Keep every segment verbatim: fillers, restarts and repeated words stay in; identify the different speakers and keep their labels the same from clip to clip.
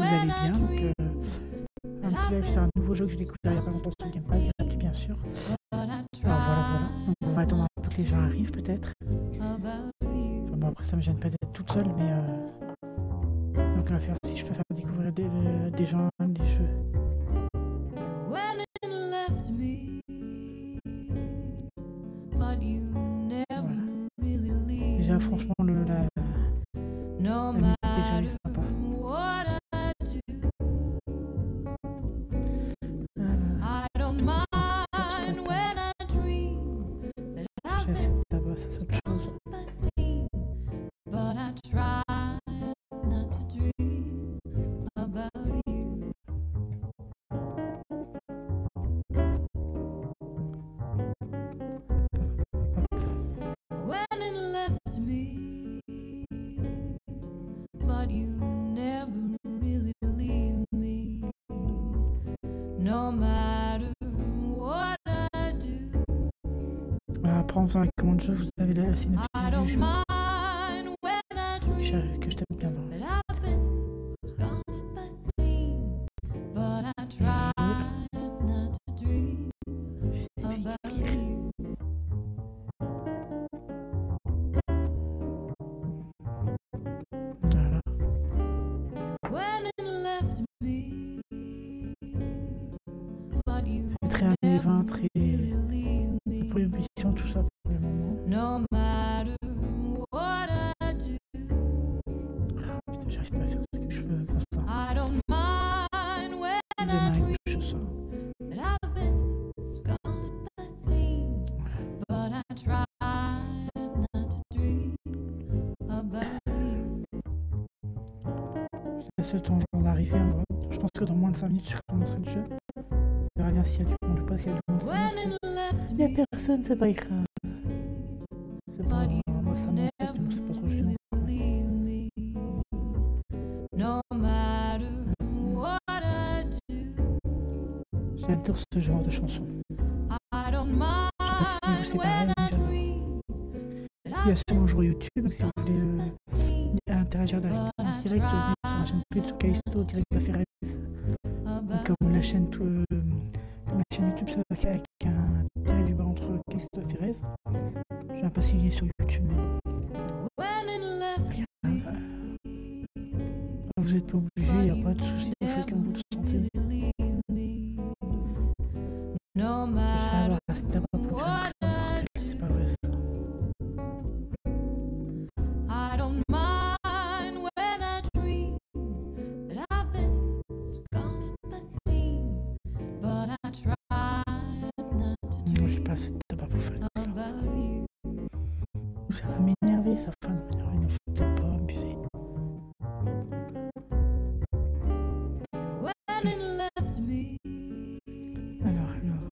Speaker 1: vous allez bien. Donc, euh, un petit live sur un nouveau jeu que j'ai découvert il n'y a pas longtemps sur Game Pass, gratuit bien sûr. Alors voilà, voilà. Donc on va attendre que les gens arrivent peut-être. Enfin, bon, après ça me gêne pas d'être toute seule, mais euh... donc on va faire si je peux faire découvrir des, euh, des gens, des jeux. Voilà. Déjà franchement le la, la musique déjà est sympa. Après en faisant la commande de jeu, vous avez la synopsis du jeu que je t'aime bien dans. C'est très années vingt, très prohibition, tout ça pour le moment. Ah, putain, j'arrive pas à faire ce que je veux pour ça. Demain, je sors. Je laisse le temps d'arriver. Je pense que dans moins de cinq minutes, je commencerai le jeu. On verra bien s'il y a du monde ou pas, s'il y a du monde. Il n'y a personne, c'est pas grave. C'est pas moi, ça m'en fait, mais c'est pas trop gênant. J'adore ce genre de chanson. Je sais pas si vous c'est pareil, mais j'adore. Il y a sûrement un jour YouTube, donc si vous voulez euh, interagir direct, en direct, sur la chaîne Twitch, Kaisto, direct Ferrez. Comme la chaîne, euh, comme la chaîne YouTube, c'est avec un tiré du bas entre Kaisto et Ferrez. Je sais pas s'il est sur YouTube, mais bon. Rien. Vous n'êtes pas obligé, il n'y a pas de souci, vous faites comme vous le sentez. Je vais avoir la tabac pour faire un mortel, c'est pas vrai ça. Non, j'ai pas assez de tabac pour faire un mortel. Ça va m'énerver, ça va m'énerver, non, faut peut-être pas abuser. Alors, alors.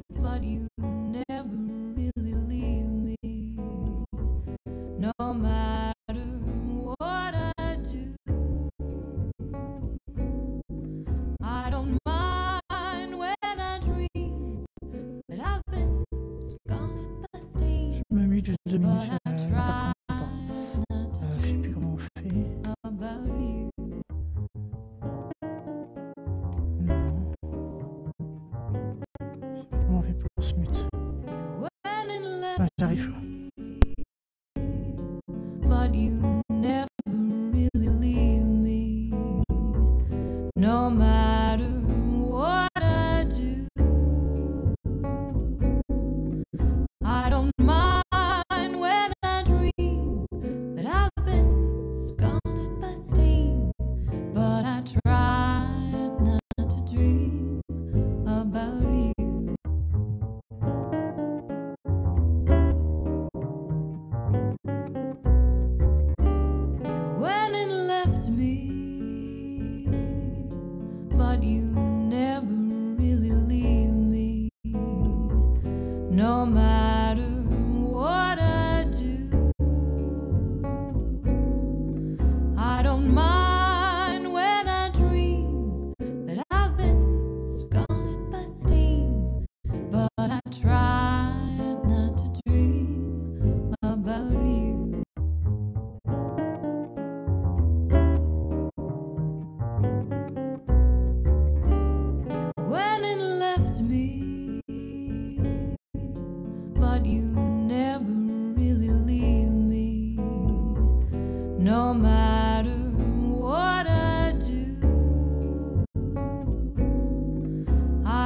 Speaker 1: Je me mute juste deux minutes, euh, non, pas trop longtemps. Euh, je sais plus comment on fait. Non. Je sais plus comment on fait pour qu'on se mute. Ah, j'arrive là. But you never really leave me, no matter what I do. I don't mind when I dream that I've been scalded by steam, but I try not to dream about you.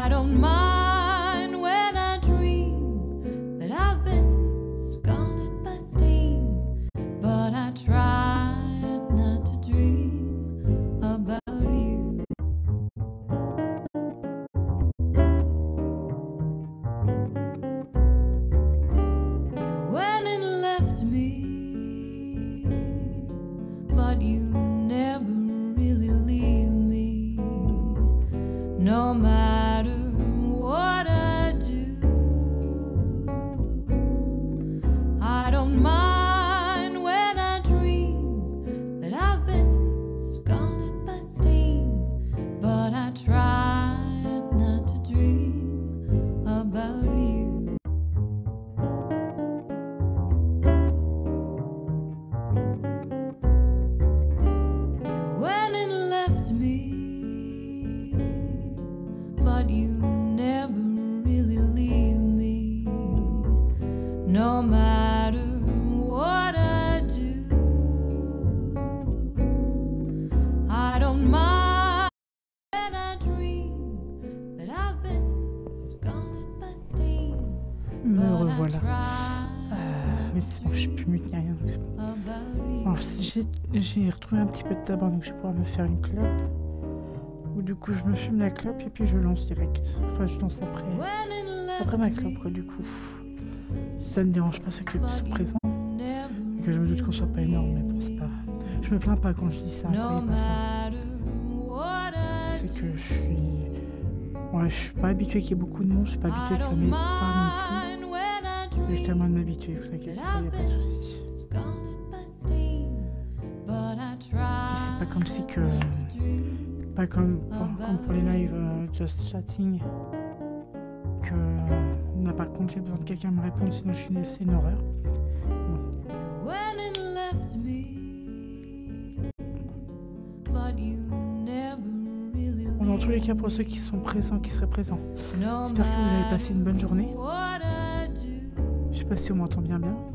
Speaker 2: I don't mind when I dream that I've been scalded by steam, but I try not to dream about you. You went and left me, but you never really leave me, no matter what I do. I don't mind when I dream that I've been scalded by steam, but I try not to dream about you. You went and left me, but you never really leave me, no matter what I do. I don't mind when I dream that I've been scalded by steam,
Speaker 1: Me
Speaker 2: but I
Speaker 1: revoilà.
Speaker 2: try
Speaker 1: Euh, mais c'est bon, je sais plus muter rien, donc c'est bon.
Speaker 2: about you.
Speaker 1: Alors, si j'ai j'ai retrouvé un petit peu de tabac, donc je vais pouvoir me faire une clope. Ou du coup, je me fume la clope et puis je lance direct. Enfin, je lance après,
Speaker 2: When it
Speaker 1: après ma
Speaker 2: left
Speaker 1: clope, quoi,
Speaker 2: me,
Speaker 1: du coup. Si ça ne dérange pas, c'est que les sont présents.
Speaker 2: never
Speaker 1: Et que je me doute qu'on soit pas énorme, mais bon, c'est pas... Je me plains pas quand je dis ça,
Speaker 2: no
Speaker 1: croyez pas ça.
Speaker 2: matter what I
Speaker 1: C'est
Speaker 2: do.
Speaker 1: que je suis... Ouais, je suis pas habitué qu'il y ait beaucoup de monde, je suis pas
Speaker 2: I
Speaker 1: habitué qu'il y
Speaker 2: don't
Speaker 1: en ait pas non
Speaker 2: mind when I
Speaker 1: plus. Juste à
Speaker 2: dream
Speaker 1: moi de m'habituer, vous inquiétez pas, y a pas de soucis.
Speaker 2: scalded by steam, but I
Speaker 1: Puis
Speaker 2: try
Speaker 1: c'est pas comme si que...
Speaker 2: to dream
Speaker 1: Pas comme pour, comme pour les lives euh, Just Chatting, que euh, n'a pas compte, j'ai besoin de quelqu'un me répondre, sinon je suis c'est une horreur. Bon.
Speaker 2: You went and left me, but you never really
Speaker 1: Bon, dans tous les
Speaker 2: leave
Speaker 1: cas, pour ceux qui sont présents, qui seraient présents,
Speaker 2: me, no
Speaker 1: j'espère que vous avez passé une bonne
Speaker 2: matter
Speaker 1: journée.
Speaker 2: what I do.
Speaker 1: Je sais pas si on m'entend bien bien.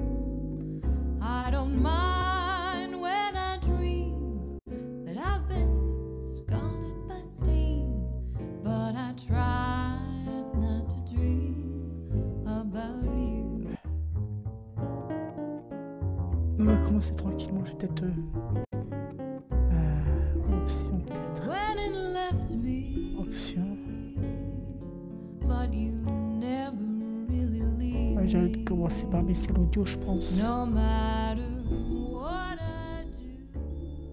Speaker 2: I don't mind when I dream that I've been scalded by steam, but I try not to dream about you.
Speaker 1: On va commencer tranquillement, je vais peut-être... Euh, euh, option peut-être.
Speaker 2: When it left me,
Speaker 1: Option.
Speaker 2: but you never really leave
Speaker 1: Ouais, j'arrête de
Speaker 2: me,
Speaker 1: commencer par baisser l'audio, je pense.
Speaker 2: no matter what I do.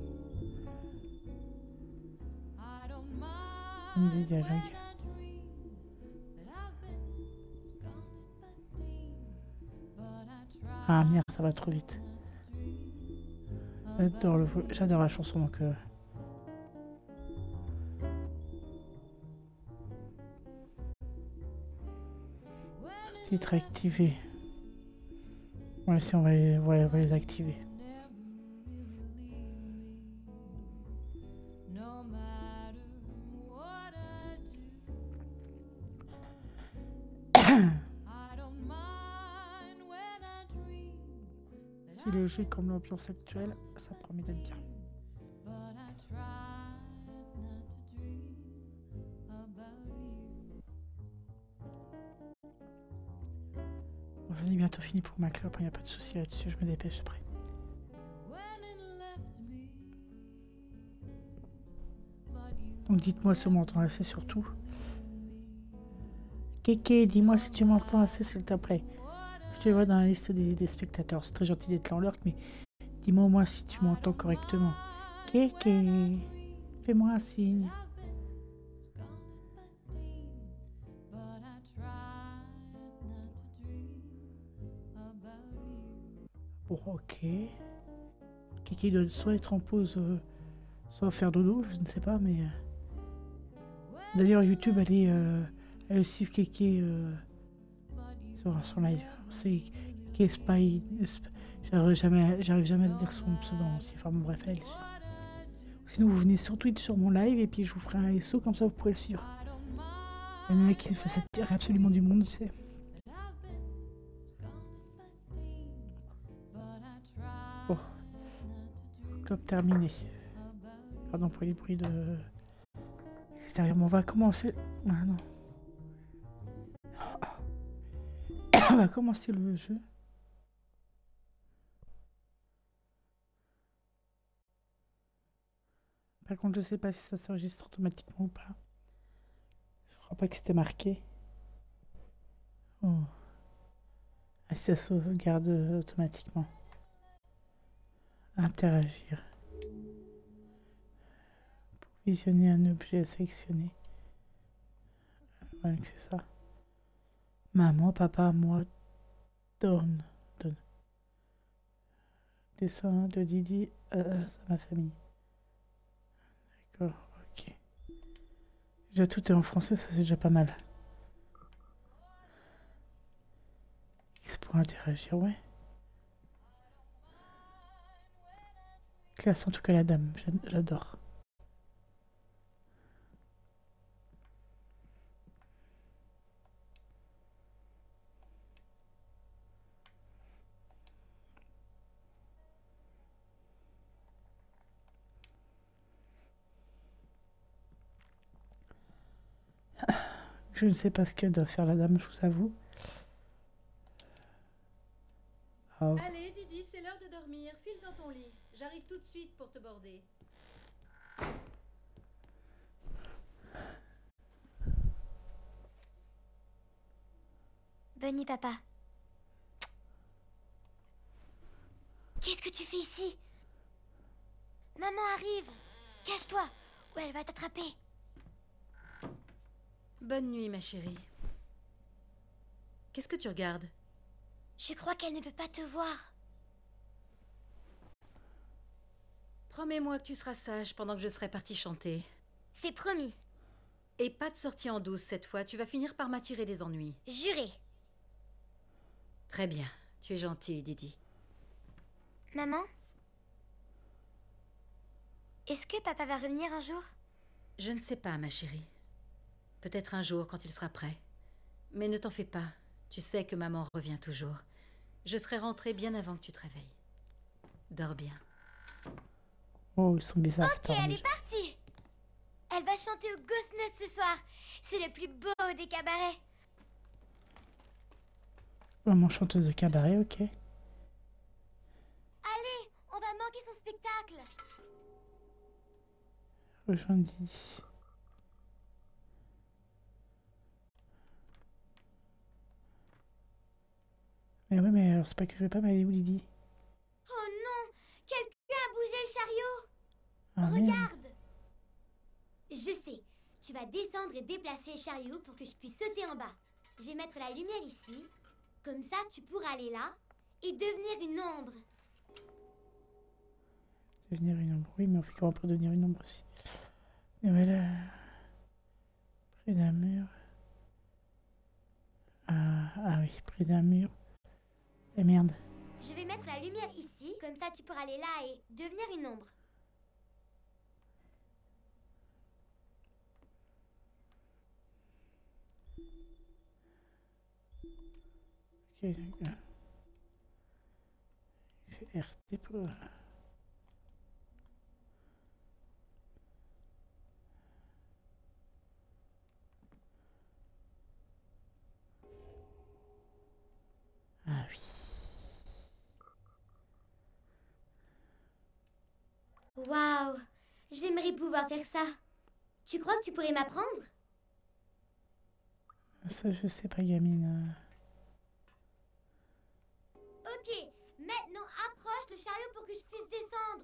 Speaker 2: I don't mind
Speaker 1: Des dialogues.
Speaker 2: when I dream that I've been scalded by steam, but I try
Speaker 1: Ah merde, ça va trop vite.
Speaker 2: to dream
Speaker 1: J'adore, le vo- j'adore la chanson, donc... Euh... Titre activé. Ouais, si on va les, ouais, on va les activer.
Speaker 2: no matter what I do. I don't mind when I dream that
Speaker 1: Si le jeu est comme l'ambiance actuelle, ça promet d'être bien.
Speaker 2: but I try not to dream about you.
Speaker 1: Bon, j'en ai bientôt fini pour ma clope, il n'y a pas de souci là-dessus, je me dépêche après.
Speaker 2: When it left me, but you
Speaker 1: Donc dites-moi si on m'entend assez surtout. Kéké, dis-moi si tu m'entends assez s'il te plaît. Je te vois dans la liste des, des spectateurs, c'est très gentil d'être là en lurk, mais dis-moi au moins si tu m'entends correctement. Kéké, fais-moi un signe.
Speaker 2: but I try not to dream about you.
Speaker 1: Bon, ok. Kéké doit soit être en pause, euh, soit faire dodo, je ne sais pas, mais... euh, D'ailleurs, YouTube, allez, euh, allez suivre Kéké euh, sur son live. C'est Kéké Spy... Sp- J'arrive jamais, j'arrive jamais à dire son pseudo entier. Enfin bon, bref, allez le suivre. Sinon, vous venez sur Twitch sur mon live et puis je vous ferai un S O, comme ça vous pourrez le suivre. Il y en a qui fait ça tirer absolument du monde, tu sais. Bon. Club terminé. Pardon pour les bruits de... l'extérieur. Mais on va commencer... Ah non. On va commencer le jeu. Par contre, je sais pas si ça s'enregistre automatiquement ou pas. Je crois pas que c'était marqué. Oh. Ah, si ça sauvegarde automatiquement. Interagir. Pour visionner un objet à sélectionner. Ouais, c'est ça. Maman, papa, moi, donne. donne. Dessin de Didi à, à ma famille. D'accord, ok. Déjà tout est en français, ça c'est déjà pas mal. X pour interagir, ouais. Classe en tout cas la dame, j'adore. Je ne sais pas ce que doit faire la dame, je vous avoue. Oh.
Speaker 3: Allez, Didi, c'est l'heure de dormir. File dans ton lit. J'arrive tout de suite pour te border.
Speaker 4: Bonne nuit, papa. Qu'est-ce que tu fais ici? Maman arrive. Cache-toi ou elle va t'attraper.
Speaker 3: Bonne nuit, ma chérie. Qu'est-ce que tu regardes?
Speaker 4: Je crois qu'elle ne peut pas te voir.
Speaker 3: Promets-moi que tu seras sage pendant que je serai partie chanter.
Speaker 4: C'est promis.
Speaker 3: Et pas de sortie en douce cette fois. Tu vas finir par m'attirer des ennuis.
Speaker 4: Juré.
Speaker 3: Très bien. Tu es gentille, Didi.
Speaker 4: Maman? Est-ce que papa va revenir un jour?
Speaker 3: Je ne sais pas, ma chérie. Peut-être un jour quand il sera prêt. Mais ne t'en fais pas. Tu sais que maman revient toujours. Je serai rentrée bien avant que tu te réveilles. Dors bien.
Speaker 1: Oh, ils sont bizarres.
Speaker 4: Ok, elle est partie. Elle va chanter au Ghost Note ce soir. C'est le plus beau des cabarets.
Speaker 1: Maman chanteuse de cabaret, ok.
Speaker 4: Allez, on va manquer son spectacle.
Speaker 1: Rejoindre Didi. Mais oui, mais alors c'est pas que je vais pas m'aller où Didi.
Speaker 4: Oh non, quelqu'un a bougé le chariot.
Speaker 1: Ah,
Speaker 4: regarde. Merde. Je sais, tu vas descendre et déplacer le chariot pour que je puisse sauter en bas. Je vais mettre la lumière ici, comme ça tu pourras aller là et devenir une ombre.
Speaker 1: Devenir une ombre, oui, mais on fait comment pour devenir une ombre aussi. Et voilà. Près d'un mur. Ah, ah oui, près d'un mur. Et merde.
Speaker 4: Je vais mettre la lumière ici, comme ça tu pourras aller là et devenir une ombre.
Speaker 1: Ok, d'accord. C'est R T pour... Ah oui.
Speaker 4: Waouh, j'aimerais pouvoir faire ça. Tu crois que tu pourrais m'apprendre?
Speaker 1: Ça, je sais pas, gamine.
Speaker 4: Ok, maintenant approche le chariot pour que je puisse descendre.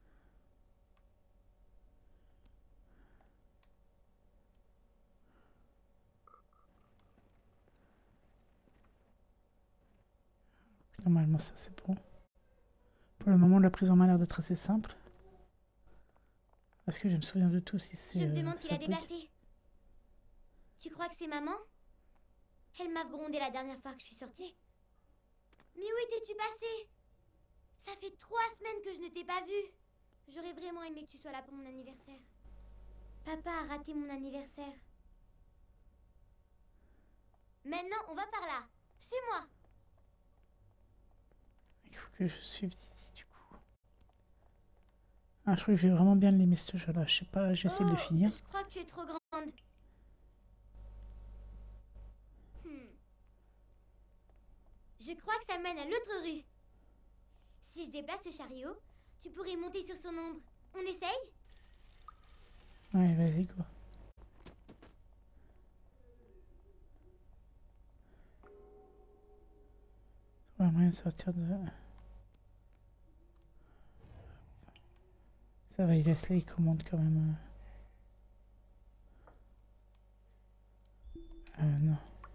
Speaker 1: Normalement, ça c'est bon. Pour le moment, la prise en main a l'air d'être assez simple. Parce que je me souviens de tout si c'est...
Speaker 4: Je me demande
Speaker 1: euh,
Speaker 4: qui l'a
Speaker 1: ça bug.
Speaker 4: déplacé. Tu crois que c'est maman? Elle m'a grondé la dernière fois que je suis sortie. Mais où étais-tu passé? Ça fait trois semaines que je ne t'ai pas vue. J'aurais vraiment aimé que tu sois là pour mon anniversaire. Papa a raté mon anniversaire. Maintenant, on va par là. Suis-moi.
Speaker 1: Il faut que je suive Didi, du coup. Ah, je crois que je vais vraiment bien l'aimer ce jeu-là. Je sais pas, j'essaie de le
Speaker 4: Oh,
Speaker 1: finir.
Speaker 4: je crois que tu es trop grand. Hmm. Je crois que ça mène à l'autre rue. Si je déplace le chariot, tu pourrais monter sur son ombre. On essaye?
Speaker 1: Ouais, vas-y, go. On va moyen de sortir de... Ça va, il laisse les commandes quand même. Euh, non.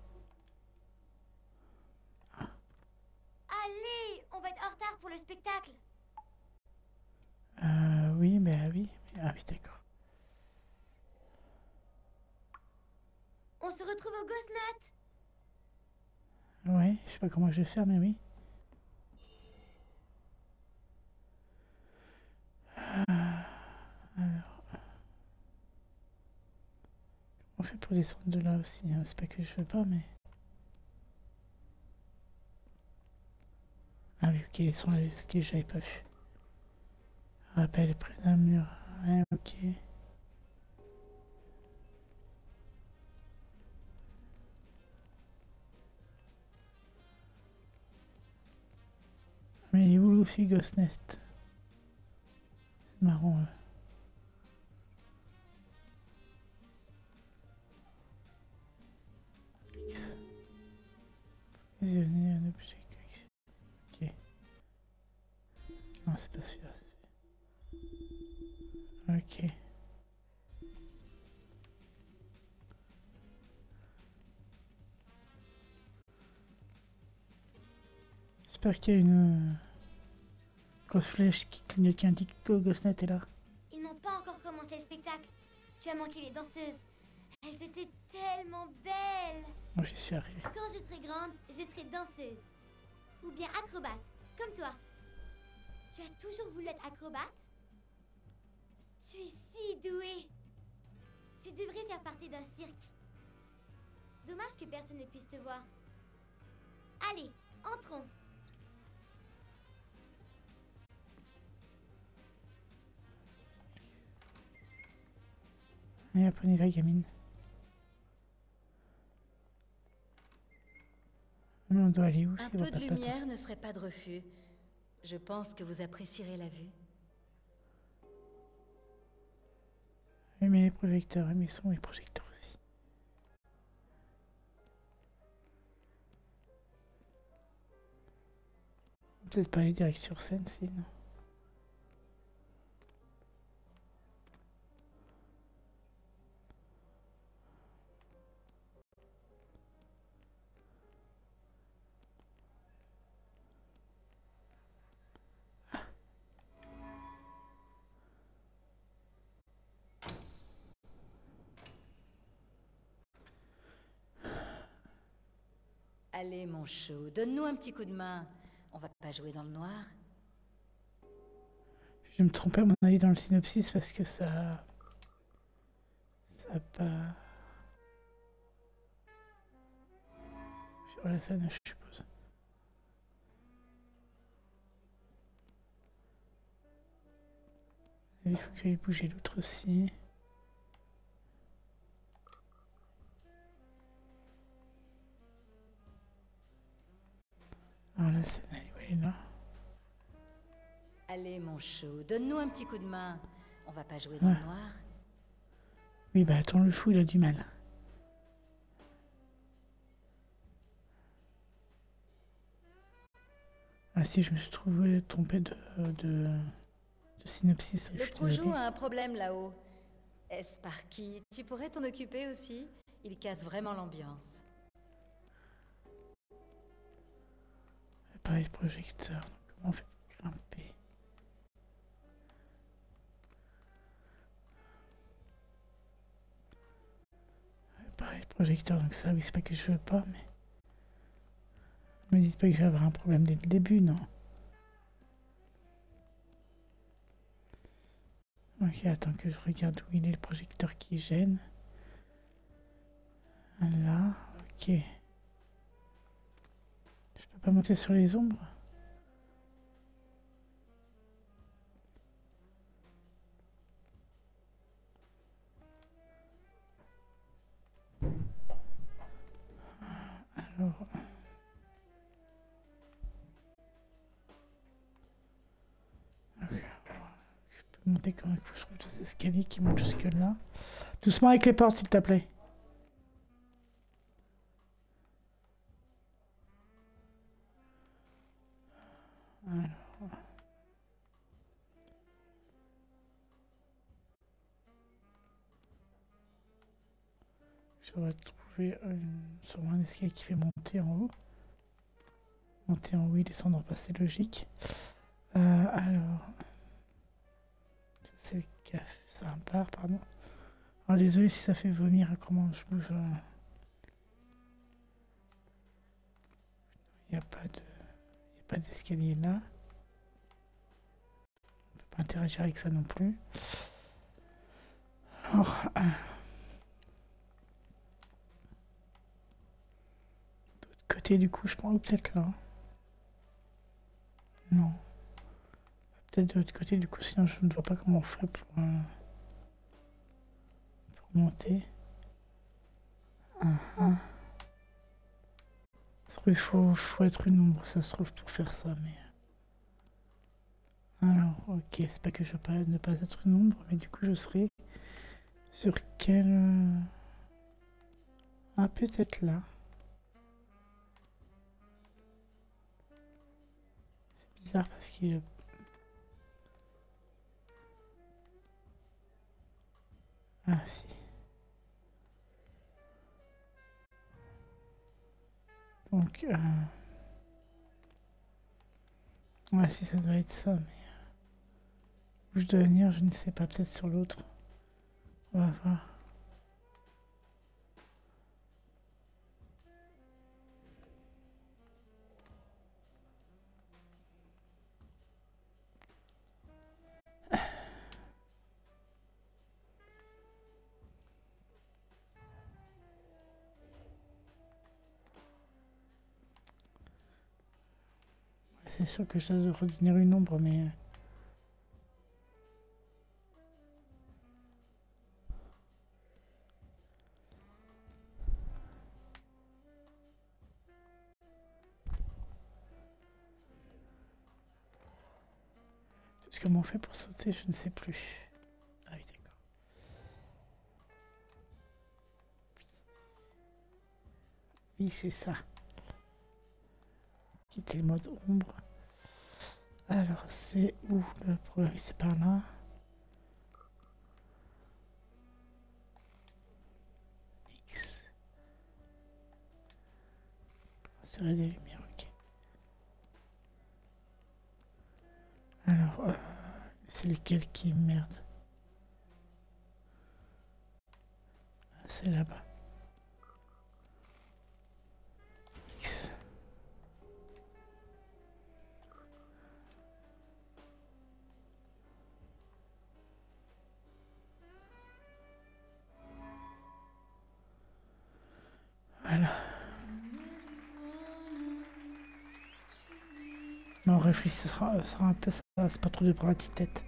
Speaker 4: Ah. Allez, on va être en retard pour le spectacle.
Speaker 1: Euh, oui, bah oui. Ah oui, d'accord.
Speaker 4: On se retrouve au Gosnut.
Speaker 1: Ouais, je sais pas comment je vais faire, mais oui. Alors... Comment on fait pour descendre de là aussi, hein? C'est pas que je veux pas, mais... Ah oui, ok, ils sont à l'escalier, j'avais pas vu. Rappel près d'un mur. Ouais, ok. Mais il est où Luffy Ghost Nest? C'est marrant. Euh. X. Visionner un objet. Ok. Non, c'est pas celui-là. Ok. J'espère qu'il y a une euh, grosse flèche qui clignote qui indique que le Ghostnet est là.
Speaker 4: Ils n'ont pas encore commencé le spectacle. Tu as manqué les danseuses. Elles étaient tellement belles.
Speaker 1: Moi, j'y suis arrivé.
Speaker 4: Quand je serai grande, je serai danseuse. Ou bien acrobate, comme toi. Tu as toujours voulu être acrobate? Tu es si douée. Tu devrais faire partie d'un cirque. Dommage que personne ne puisse te voir. Allez, entrons.
Speaker 1: Et hop, on y va, gamine. Mais on doit aller où si
Speaker 3: Un
Speaker 1: on va
Speaker 3: peu
Speaker 1: pas
Speaker 3: de
Speaker 1: se battre?
Speaker 3: lumière ne serait pas de refus. Je pense que vous apprécierez la vue.
Speaker 1: Oui, mais les projecteurs, mais ils sont les projecteurs aussi. Peut-être pas aller direct sur scène, sinon.
Speaker 3: Allez, mon chou, donne-nous un petit coup de main. On va pas jouer dans le noir.
Speaker 1: Je vais me tromper à mon avis dans le synopsis parce que ça... Ça a pas... Sur la scène, je suppose. Il faut que j'aille bouger l'autre aussi. Alors la scène, elle est là.
Speaker 3: Allez, mon chou, donne-nous un petit coup de main. On va pas jouer dans
Speaker 1: Ouais.
Speaker 3: le noir.
Speaker 1: Oui, bah attends, le chou, il a du mal. Ah si, je me suis trouvé trompé de, de, de synopsis. Je
Speaker 3: Le
Speaker 1: suis
Speaker 3: projo
Speaker 1: désolé.
Speaker 3: a un problème là-haut. Sparky, tu pourrais t'en occuper aussi? Il casse vraiment l'ambiance.
Speaker 1: Pareil, projecteur. Donc, comment on fait pour grimper? Pareil, projecteur. Donc ça, oui, c'est pas que je veux pas, mais... Me dites pas que je vais avoir un problème dès le début, non? Ok, attends que je regarde où il est le projecteur qui gêne. Là, ok. Je peux pas monter sur les ombres? Alors... Okay. Je peux monter quand même, je trouve des escaliers qui montent jusque là. Doucement avec les portes, s'il te plaît. Alors... J'aurais trouvé une... sûrement un escalier qui fait monter en haut. Monter en haut et descendre en bas, c'est logique. Euh, alors... Ça c'est le café, c'est un bar, pardon. Alors désolé si ça fait vomir, comment je bouge. Euh... Il n'y a pas de... Il n'y a pas d'escalier là. On peut pas interagir avec ça non plus. Alors... Euh... Côté du coup je pense, ou peut-être là. Non. Peut-être de l'autre côté du coup, sinon je ne vois pas comment on ferait pour, euh, pour monter. Uh -huh. Ça se trouve, il faut, faut être une ombre, ça se trouve, pour faire ça, mais... Alors, ok, c'est pas que je veux pas ne pas être une ombre, mais du coup je serai sur quel... Ah, peut-être là. Bizarre parce qu'il... Ah si. Donc... Euh... Ouais si ça doit être ça, mais... Où je dois venir, je ne sais pas, peut-être sur l'autre. On va voir. C'est sûr que je dois redevenir une ombre, mais... Comment on fait pour sauter, je ne sais plus. Ah oui, d'accord. Oui, c'est ça. Quitter le mode ombre. Alors, c'est où le problème? C'est par là. X. Serrer des lumières, ok. Alors, euh, c'est lequel qui est merde? Ah, c'est là-bas. X. Voilà. Non, réfléchir sera, sera un peu ça, c'est pas trop de prendre la petite tête.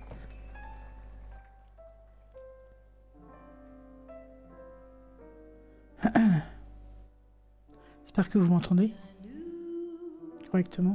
Speaker 1: J'espère que vous m'entendez correctement.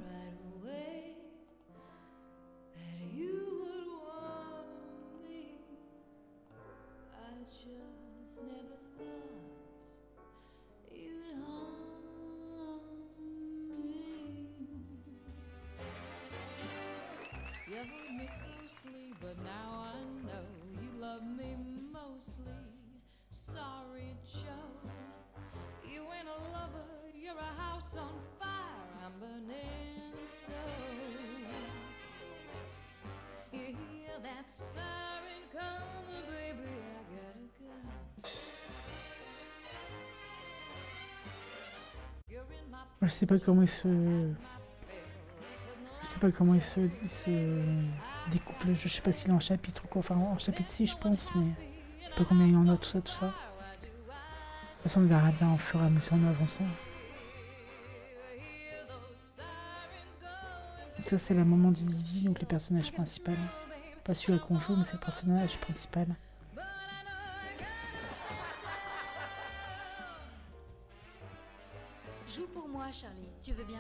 Speaker 1: Je sais pas comment il se... Je sais pas comment il se, il se découpe le jeu. Je sais pas s'il est en chapitre ou quoi. Enfin, en chapitre six, je pense, mais je sais pas combien il y en a, tout ça, tout ça. De toute façon, on verra bien en fur et à mesure en avançant. Donc ça, c'est le moment du Dizzy, donc le personnage principal. Pas celui qu'on joue, mais c'est le personnage principal.
Speaker 3: Joue pour moi, Charlie. Tu veux bien?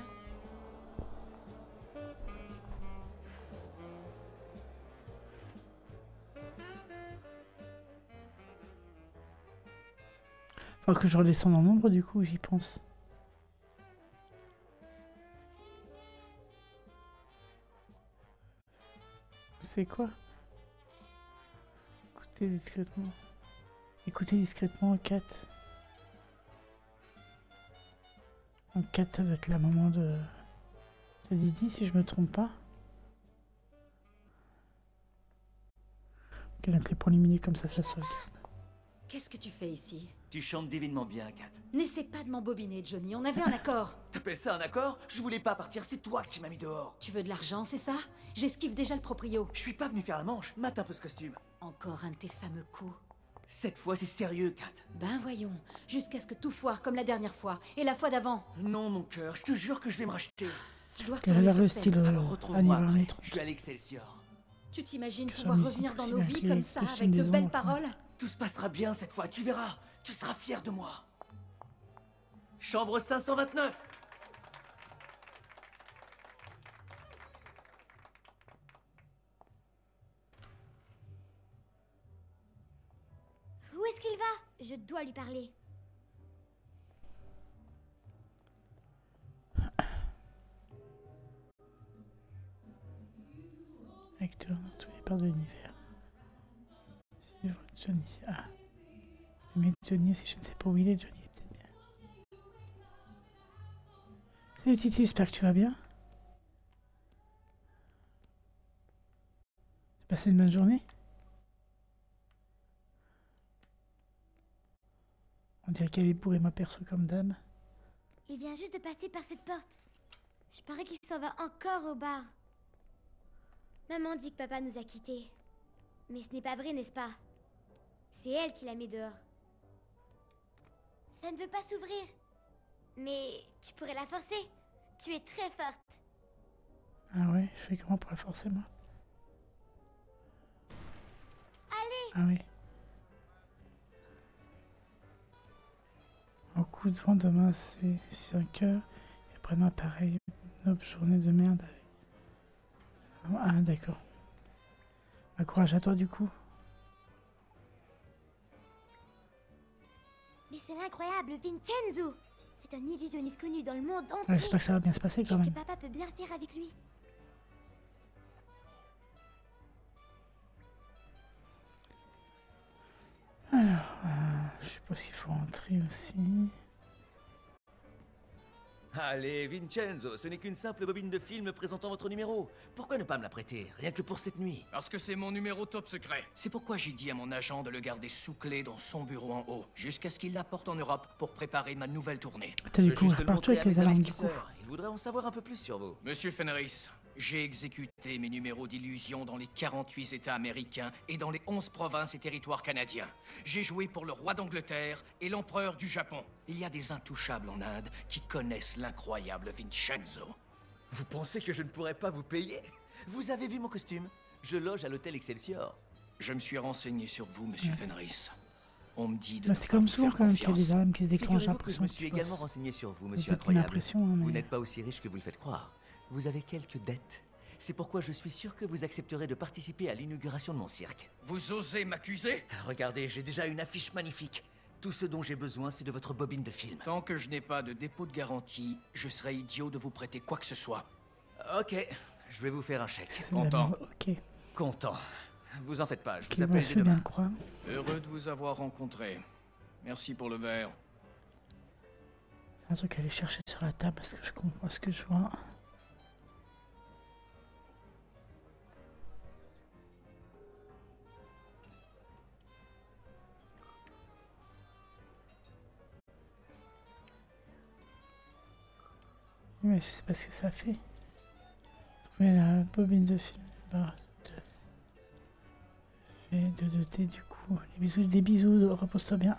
Speaker 1: Faut que je redescende en nombre, du coup, j'y pense. C'est quoi? Écoutez discrètement. Écoutez discrètement, quatre. Donc quatre, ça doit être la maman de, de Didi, si je me trompe pas. Ok, donc les préliminaires comme ça, ça se regarde.
Speaker 3: Qu'est-ce que tu fais ici?
Speaker 5: Tu chantes divinement bien, Kat.
Speaker 3: N'essaie pas de m'embobiner, Johnny. On avait un accord.
Speaker 5: T'appelles ça un accord? Je voulais pas partir, c'est toi qui m'as mis dehors.
Speaker 3: Tu veux de l'argent, c'est ça? J'esquive déjà le proprio.
Speaker 5: Je suis pas venu faire la manche, mate un peu ce costume.
Speaker 3: Encore un de tes fameux coups.
Speaker 5: Cette fois, c'est sérieux, Kat.
Speaker 3: Ben voyons, jusqu'à ce que tout foire comme la dernière fois. Et la fois d'avant.
Speaker 5: Non, mon cœur, je te jure que je vais me racheter.
Speaker 3: Je dois
Speaker 1: Elle a
Speaker 3: retourner
Speaker 1: l'air
Speaker 3: sur
Speaker 1: le
Speaker 3: scène.
Speaker 1: style
Speaker 5: Alors
Speaker 1: euh,
Speaker 5: retrouve-moi
Speaker 1: Annie
Speaker 5: après,
Speaker 1: Varney.
Speaker 5: je suis à l'Excelsior.
Speaker 3: Tu t'imagines
Speaker 1: Que
Speaker 3: pouvoir
Speaker 1: ça, mais
Speaker 3: revenir
Speaker 1: c'est
Speaker 3: dans nos
Speaker 1: possible
Speaker 3: vies
Speaker 1: avec
Speaker 3: comme
Speaker 1: les
Speaker 3: ça,
Speaker 1: costumes
Speaker 3: avec de
Speaker 1: des
Speaker 3: belles
Speaker 1: hommes, enfin.
Speaker 3: paroles?
Speaker 5: Tout se passera bien cette fois, tu verras. Tu seras fier de moi. Chambre cinq cent vingt-neuf.
Speaker 4: Où est-ce qu'il va? Je dois lui parler.
Speaker 1: Acteur dans tous les parts de l'univers. Suivre Johnny. Ah. Mais Johnny aussi, je ne sais pas où il est, Johnny est peut-être bien. Salut Titi, j'espère que tu vas bien. J'ai passé une bonne journée. On dirait qu'elle est bourrée, ma perso comme dame.
Speaker 4: Il vient juste de passer par cette porte. Je parie qu'il s'en va encore au bar. Maman dit que papa nous a quittés. Mais ce n'est pas vrai, n'est-ce pas? C'est elle qui l'a mis dehors. Ça ne veut pas s'ouvrir. Mais tu pourrais la forcer. Tu es très forte.
Speaker 1: Ah ouais, je fais comment pour la forcer, moi?
Speaker 4: Allez!
Speaker 1: Ah oui. Au coup de vent, demain c'est cinq heures. Et après-demain, pareil. Une autre journée de merde. Avec... Ah d'accord. Bah, courage à toi du coup.
Speaker 4: Mais c'est l'incroyable Vincenzo! C'est un illusionniste connu dans le monde
Speaker 1: Ouais,
Speaker 4: entier.
Speaker 1: j'espère que ça va bien se passer quand
Speaker 4: Qu'est-ce que
Speaker 1: même.
Speaker 4: papa peut bien faire avec lui?
Speaker 1: Alors, euh, je suppose qu'il faut rentrer aussi.
Speaker 5: Allez, Vincenzo, ce n'est qu'une simple bobine de film présentant votre numéro. Pourquoi ne pas me la prêter, rien que pour cette nuit?
Speaker 6: Parce que c'est mon numéro top secret. C'est pourquoi j'ai dit à mon agent de le garder sous clé dans son bureau en haut, jusqu'à ce qu'il l'apporte en Europe pour préparer ma nouvelle tournée.
Speaker 1: T'as
Speaker 5: Je
Speaker 1: du
Speaker 5: veux
Speaker 1: coup
Speaker 5: juste le
Speaker 1: partout
Speaker 5: montrer
Speaker 1: avec
Speaker 5: à
Speaker 1: les
Speaker 5: mes
Speaker 1: alarmes du coup.
Speaker 5: investisseurs. Ils voudraient en savoir un peu plus sur vous.
Speaker 6: Monsieur Fenris, j'ai exécuté mes numéros d'illusion dans les quarante-huit États américains et dans les onze provinces et territoires canadiens. J'ai joué pour le roi d'Angleterre et l'empereur du Japon. Il y a des intouchables en Inde qui connaissent l'incroyable Vincenzo.
Speaker 5: Vous pensez que je ne pourrais pas vous payer? Vous avez vu mon costume? Je loge à l'hôtel Excelsior.
Speaker 6: Je me suis renseigné sur vous, monsieur Fenris. On me dit de
Speaker 1: Bah,
Speaker 6: ne
Speaker 1: c'est
Speaker 6: pas
Speaker 1: comme
Speaker 6: vous
Speaker 1: souvent
Speaker 6: faire
Speaker 1: quand même qu'il y a
Speaker 6: confiance.
Speaker 1: des alarmes qui se déclenchent. J'ai
Speaker 5: Figurez-vous que je
Speaker 1: l'impression
Speaker 5: me
Speaker 1: que
Speaker 5: suis
Speaker 1: tu
Speaker 5: également
Speaker 1: bosses.
Speaker 5: renseigné sur vous,
Speaker 1: C'est
Speaker 5: monsieur
Speaker 1: peut-être une
Speaker 5: incroyable.
Speaker 1: impression, hein,
Speaker 5: Vous
Speaker 1: mais...
Speaker 5: n'êtes pas aussi riche que vous le faites croire. Vous avez quelques dettes. C'est pourquoi je suis sûr que vous accepterez de participer à l'inauguration de mon cirque.
Speaker 6: Vous osez m'accuser?
Speaker 5: Regardez, j'ai déjà une affiche magnifique. Tout ce dont j'ai besoin, c'est de votre bobine de film.
Speaker 6: Tant que je n'ai pas de dépôt de garantie, je serais idiot de vous prêter quoi que ce soit.
Speaker 5: Ok, je vais vous faire un chèque.
Speaker 1: C'est la
Speaker 6: Content.
Speaker 1: mort, ok.
Speaker 5: Content. Vous en faites pas, je
Speaker 1: Ok,
Speaker 5: vous
Speaker 1: bon,
Speaker 5: appelle
Speaker 1: je
Speaker 5: dès
Speaker 1: veux bien
Speaker 5: demain.
Speaker 1: le croire.
Speaker 6: Heureux de vous avoir rencontré. Merci pour le verre.
Speaker 1: Un truc à aller chercher sur la table parce que je comprends ce que je vois. Mais je sais pas ce que ça fait. Trouver la bobine de film. Bah, de... de doter du coup. Les bisous, des bisous, repose-toi bien.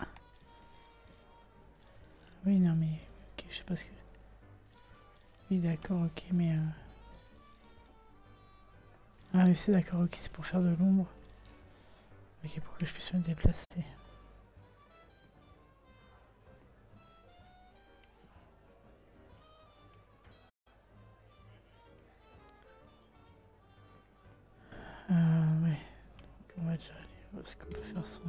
Speaker 1: Oui, non mais... Ok, je sais pas ce que... Oui, d'accord, ok, mais... Euh... Ah oui, c'est d'accord, ok, c'est pour faire de l'ombre. Ok, pour que je puisse me déplacer. Est-ce qu'on peut faire ça?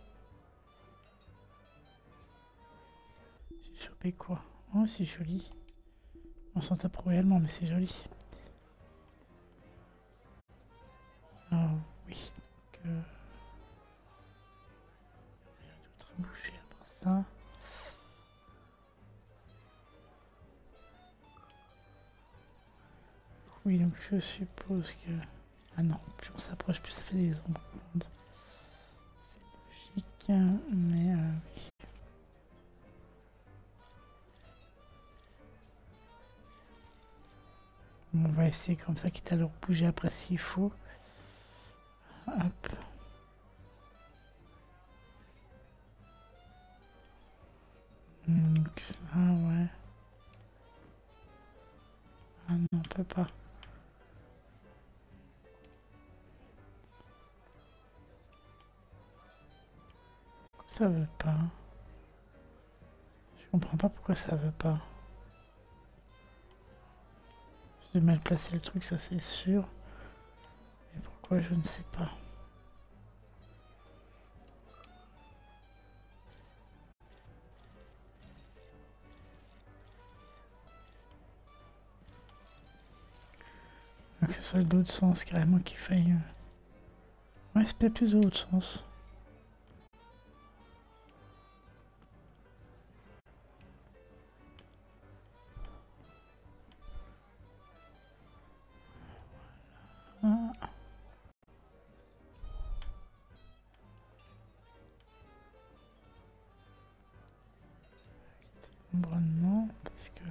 Speaker 1: J'ai chopé quoi? Oh, c'est joli. On s'en tape royalement, mais c'est joli. Ah oui, donc... Euh... rien d'autre à bouger à part ça. Oui, donc je suppose que... Ah non, plus on s'approche, plus ça fait des ombres. C'est logique, mais euh, oui. On va essayer comme ça, quitte à leur bouger après s'il faut. Hop. Donc, ah ouais. Ah non, on peut pas. Ça veut pas. Je comprends pas pourquoi ça veut pas. J'ai mal placé le truc, ça c'est sûr. Mais pourquoi, je ne sais pas. Que ce soit l'autre sens carrément qu'il faille. Ouais, c'est peut-être plus l'autre sens. Ah. Bon, non, parce que...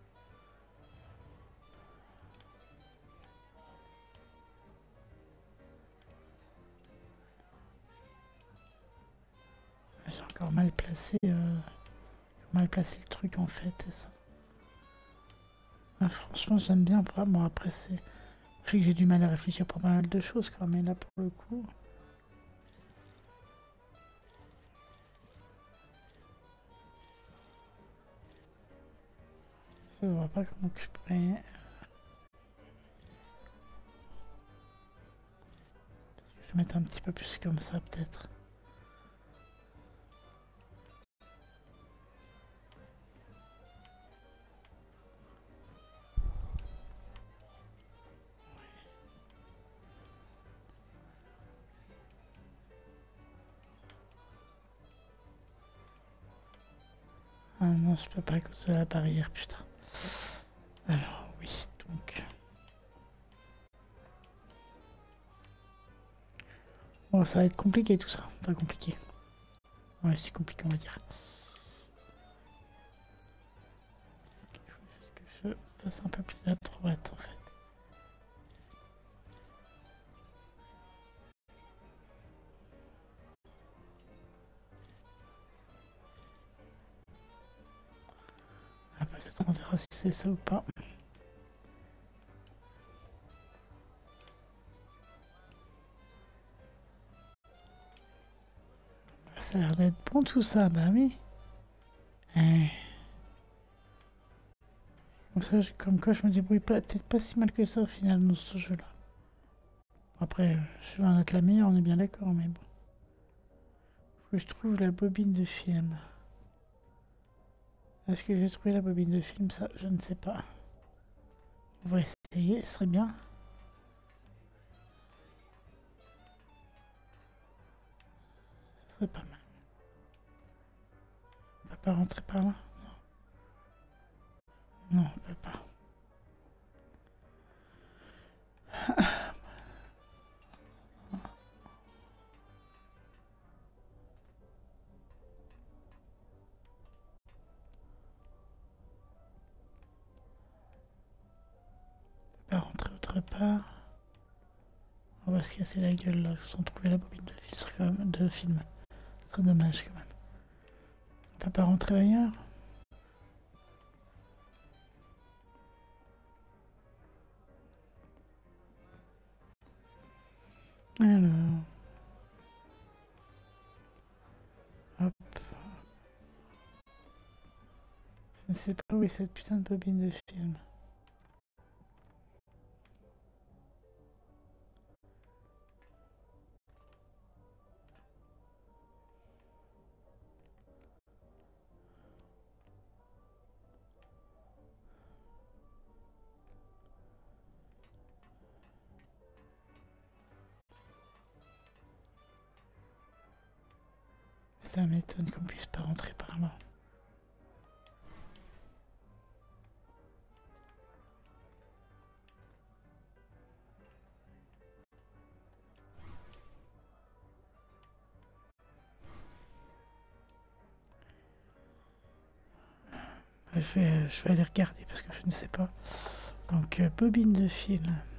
Speaker 1: J'ai encore mal placé, euh, mal placé le truc en fait, c'est ça. Ah, franchement, j'aime bien. Bon, après, c'est... Je sais que j'ai du mal à réfléchir pour pas mal de choses quand même, mais là, pour le coup... Je vois pas comment que je pourrais... Je vais mettre un petit peu plus comme ça, peut-être. Ah non, je peux pas à cause de la barrière, putain. Alors, oui, donc... Bon, ça va être compliqué tout ça. Pas compliqué. Ouais, c'est compliqué, on va dire. Il faut juste que je fasse un peu plus à droite, en fait. Ah, peut-être on verra si c'est ça ou pas. Ça a l'air d'être bon tout ça, bah oui. Eh. Comme ça, comme quoi je me débrouille pas, peut-être pas si mal que ça au final dans ce jeu-là. Après, je vais en être la meilleure, on est bien d'accord, mais bon. Faut que je trouve la bobine de film. Est-ce que j'ai trouvé la bobine de film? Ça, je ne sais pas. On va essayer, ce serait bien. Ce serait pas mal. On peut pas rentrer par là? Non. Non, on peut pas. On peut pas rentrer autre part. On va se casser la gueule là, sans trouver la bobine de film. Ce serait quand même de film. Ce serait dommage quand même. On peut pas rentrer ailleurs? Alors... Hop. Je ne sais pas où est cette putain de bobine de film. Ça m'étonne qu'on puisse pas rentrer par là. Je vais, je vais aller regarder parce que je ne sais pas. Donc, euh, bobine de fil.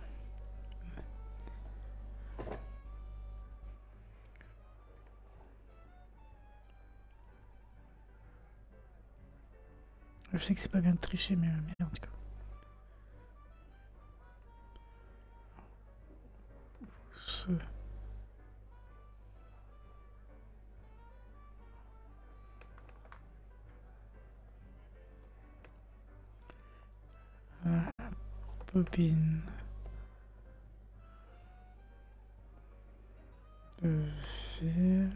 Speaker 1: Je sais que c'est pas bien de tricher, mais merde, en tout cas. Ce... Ah, bobine de fil.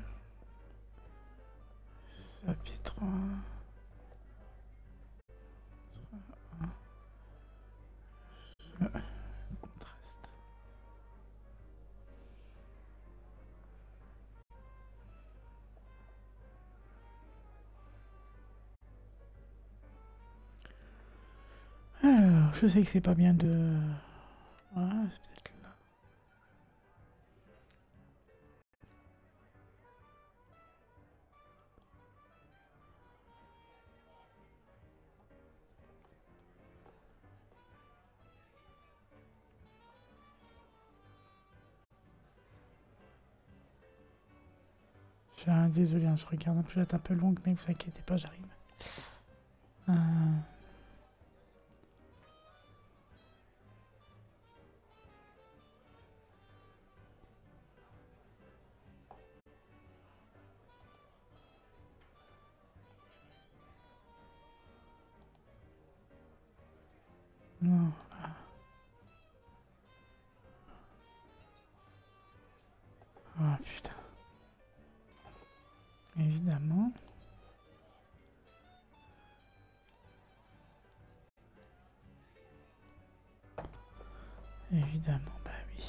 Speaker 1: Chapitre un. Contraste. Alors, je sais que c'est pas bien de... Ah, c'est peut-être là. Enfin, désolé, hein, je regarde un peu, je vais être un peu longue, mais vous inquiétez pas, j'arrive. Euh... Non. Ah, ah putain. Évidemment. Évidemment, bah oui.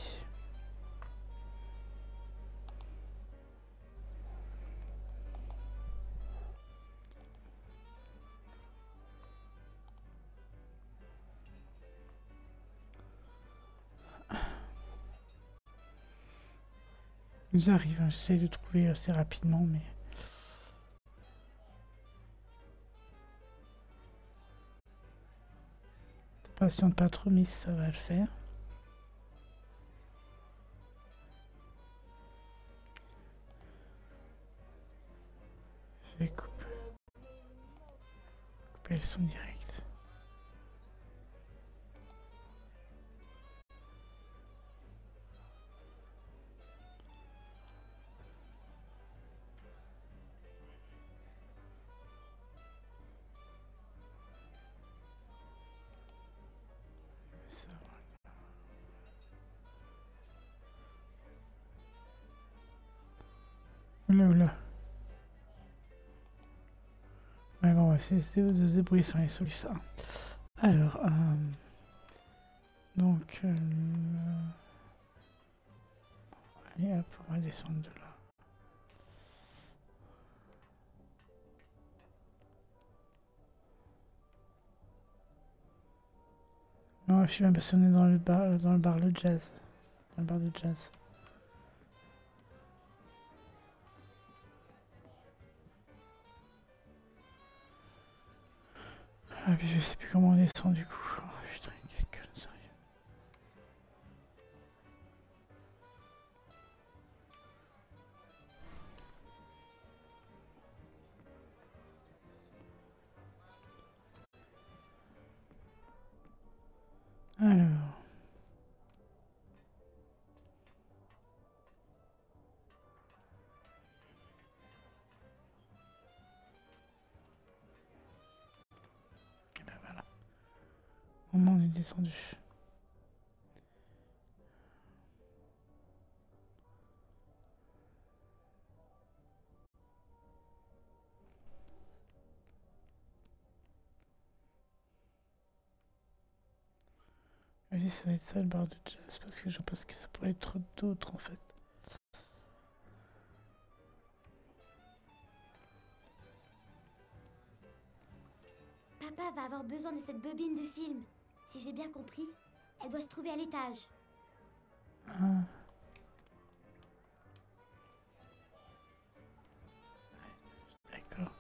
Speaker 1: J'arrive, hein, j'essaie de trouver assez rapidement, mais... Patiente pas trop, mais ça va le faire. Je vais couper, couper le son direct. Ça va. Oula, oula. Ouais, bon, on va essayer de se débrouiller sans les solutions. Alors, euh, donc, euh, allez hop, on va descendre de là. Non, je suis même passionné dans le bar, dans le bar le jazz, dans le bar de jazz. Ah puis je sais plus comment on descend du coup. Oh, putain, quel con, sérieux. Alors. Et ben voilà. Au moment où on est descendu. Oui, ça va être ça le bar de jazz parce que je pense que ça pourrait être d'autres en fait.
Speaker 4: Papa va avoir besoin de cette bobine de film. Si j'ai bien compris, elle doit se trouver à l'étage.
Speaker 1: Ah. D'accord.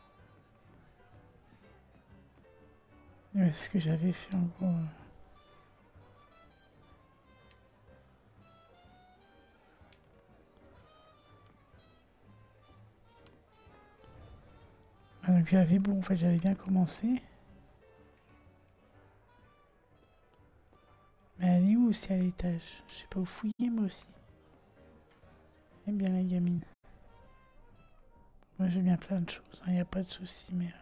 Speaker 1: Ouais, c'est ce que j'avais fait en gros. euh. Ah, donc j'avais bon, en fait j'avais bien commencé. Mais elle est où aussi à l'étage? Je sais pas où fouiller moi aussi. J'aime bien la gamine. Moi j'aime bien plein de choses, il n'y a pas de souci, mais... euh,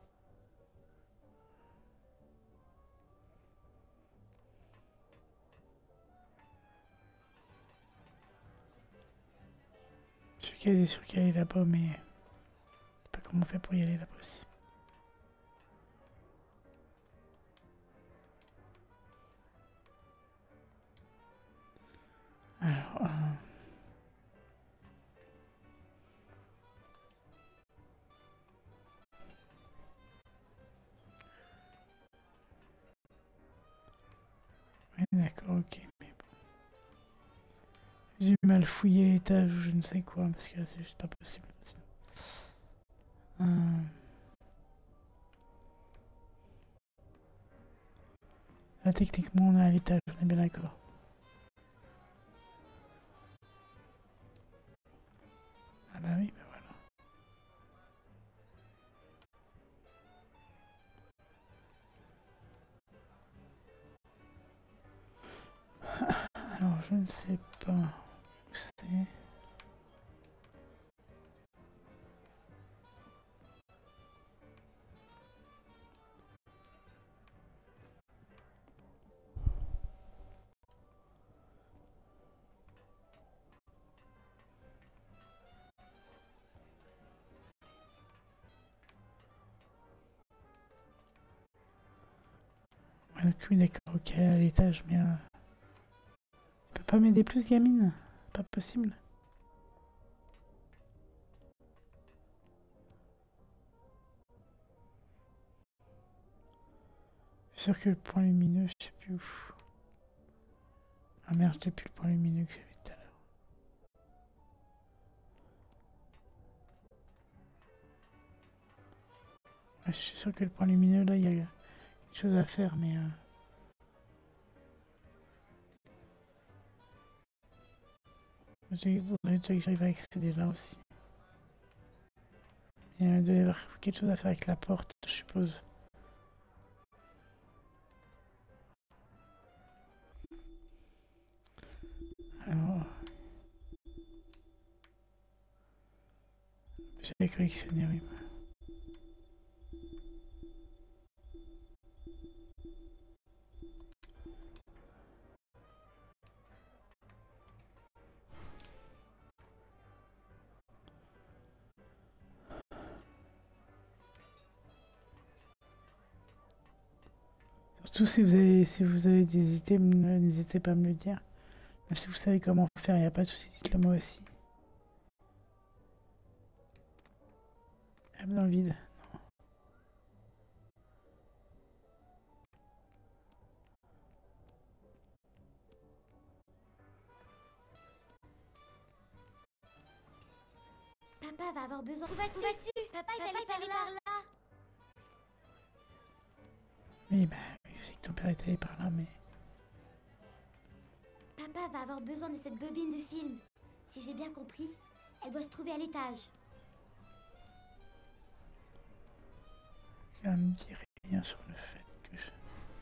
Speaker 1: Je suis quasi sûr qu'elle est là-bas, mais... Je sais pas comment on fait pour y aller là-bas aussi. Alors... euh, Ouais, d'accord, ok, mais bon. J'ai mal fouillé l'étage ou je ne sais quoi, parce que là c'est juste pas possible. Sinon. Euh, Là techniquement on est à l'étage, on est bien d'accord. Ah bah oui, bah voilà. Alors je ne sais pas où c'est. Ouais, donc oui, d'accord, ok, à l'étage, mais... Euh... On peut pas m'aider plus, gamine? Pas possible. Je suis sûr que le point lumineux, je sais plus où. Ah merde, j'ai plus le point lumineux que j'avais tout à l'heure. Ouais, je suis sûr que le point lumineux, là, il y a quelque chose à faire, mais... Euh... J'ai déjà que j'arrive à accéder là aussi. Il doit y avoir quelque chose à faire avec la porte, je suppose. Alors... J'avais collectionné, oui. Surtout si vous avez, si vous avez des idées, n'hésitez pas à me le dire. Même si vous savez comment faire, il n'y a pas de souci, dites-le moi aussi. Hop, dans le vide. Non.
Speaker 4: Papa va avoir besoin... Où vas-tu? Papa, il fallait aller par là.
Speaker 1: Oui, bah, je sais que ton père est allé par là, mais...
Speaker 4: Papa va avoir besoin de cette bobine de film. Si j'ai bien compris, elle doit se trouver à l'étage.
Speaker 1: Ça ne me dit rien sur le fait que je...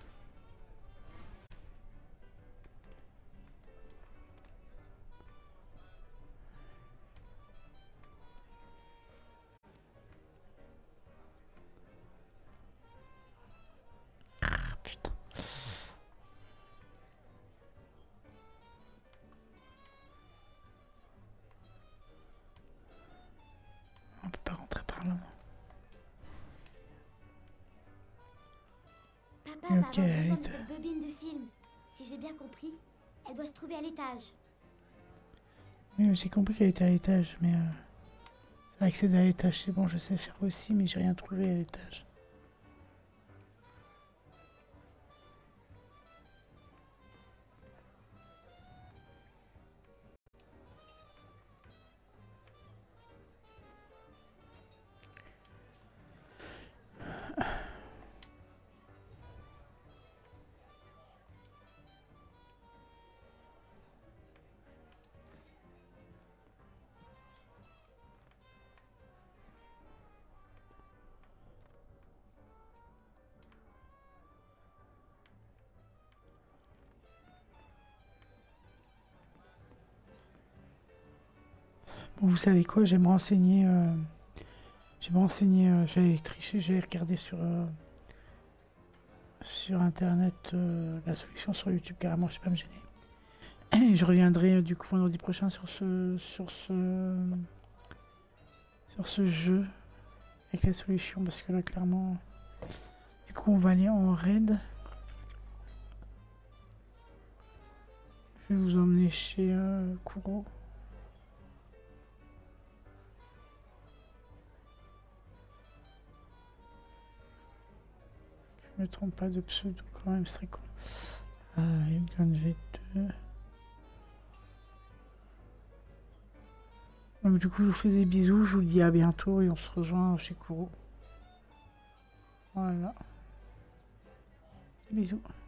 Speaker 1: Ah, putain. On peut pas rentrer par là.
Speaker 4: Papa
Speaker 1: Mais
Speaker 4: va
Speaker 1: ok,
Speaker 4: avoir
Speaker 1: elle
Speaker 4: besoin
Speaker 1: est-
Speaker 4: de cette bobine de film. Si j'ai bien compris, elle doit se trouver à l'étage.
Speaker 1: Oui, j'ai compris qu'elle était à l'étage, mais... Euh... C'est vrai que c'est à l'étage, c'est bon, je sais faire aussi, mais j'ai rien trouvé à l'étage. Bon, vous savez quoi, je vais me renseigner. Euh, je vais me renseigner. Euh, j'ai triché, j'ai regardé sur, euh, sur internet euh, la solution sur YouTube carrément, je ne vais pas me gêner. Et je reviendrai euh, du coup vendredi prochain sur ce, sur ce, sur ce jeu avec la solution parce que là clairement, du coup on va aller en raid. Je vais vous emmener chez euh, Kuro. Je me trompe pas de pseudo quand même, c'est con. Euh, Gun V deux. Donc du coup je vous fais des bisous, je vous dis à bientôt et on se rejoint chez Kuro. Voilà. Des bisous.